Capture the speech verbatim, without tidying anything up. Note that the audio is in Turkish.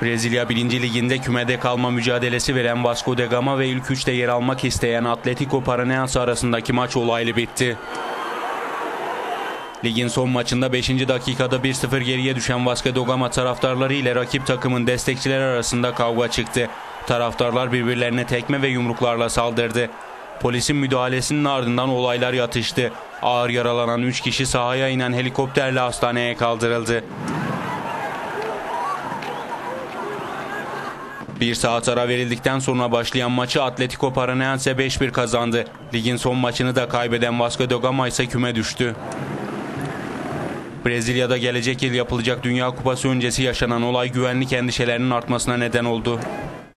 Brezilya birinci Ligi'nde kümede kalma mücadelesi veren Vasco da Gama ve ilk üçte yer almak isteyen Atlético Paranaense arasındaki maç olaylı bitti. Ligin son maçında beşinci dakikada bir sıfır geriye düşen Vasco da Gama taraftarları ile rakip takımın destekçileri arasında kavga çıktı. Taraftarlar birbirlerine tekme ve yumruklarla saldırdı. Polisin müdahalesinin ardından olaylar yatıştı. Ağır yaralanan üç kişi sahaya inen helikopterle hastaneye kaldırıldı. Bir saat ara verildikten sonra başlayan maçı Atlético Paranaense beş bir kazandı. Ligin son maçını da kaybeden Vasco da Gama ise küme düştü. Brezilya'da gelecek yıl yapılacak Dünya Kupası öncesi yaşanan olay güvenlik endişelerinin artmasına neden oldu.